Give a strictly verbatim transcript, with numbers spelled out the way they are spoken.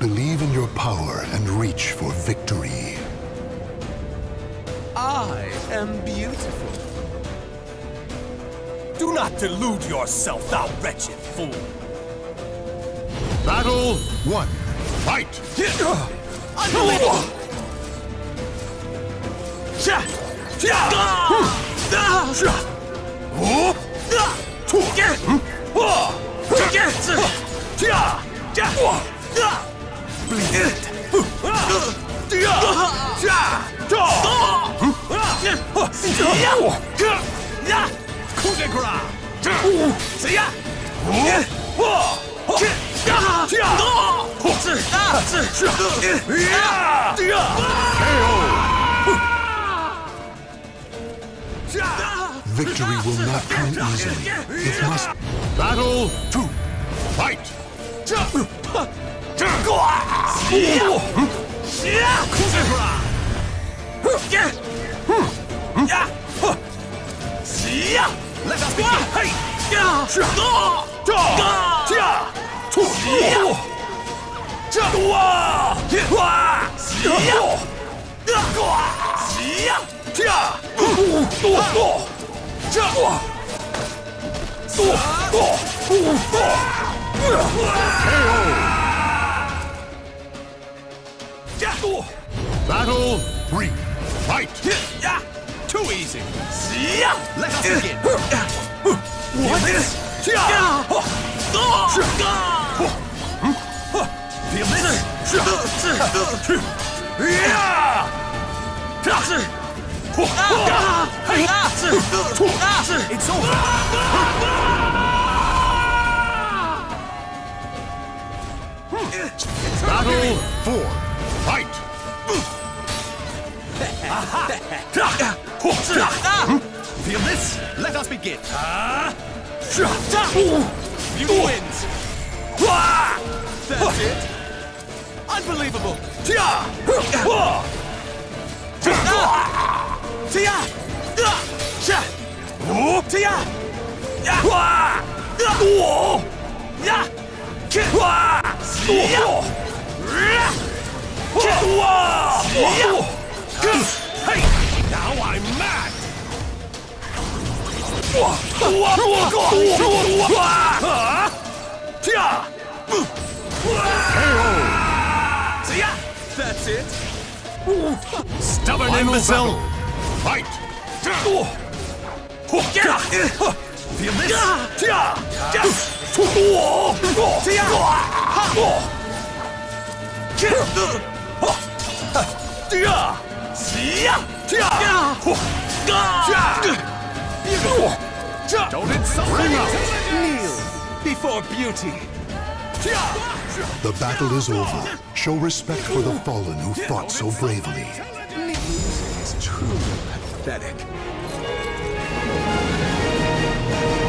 Believe in your power and reach for victory. I am beautiful. Do not delude yourself, thou wretched fool. Battle one. Fight! Unbelievable! Coup de grace! Victory will not come easily. It must... Battle two. Fight! Let us begin! Battle three. Fight! Too easy! Let us begin! What? Feel this? It's over! Battle four. Fight! Feel this? Let us begin! You wins! That's it! Unbelievable! Hey! Now I'm mad! That's it! Stubborn imbecile! Fight! Feel this? Don't insult me! Kneel before beauty! The battle is over. Show respect for the fallen who fought so bravely. Losing is truly pathetic.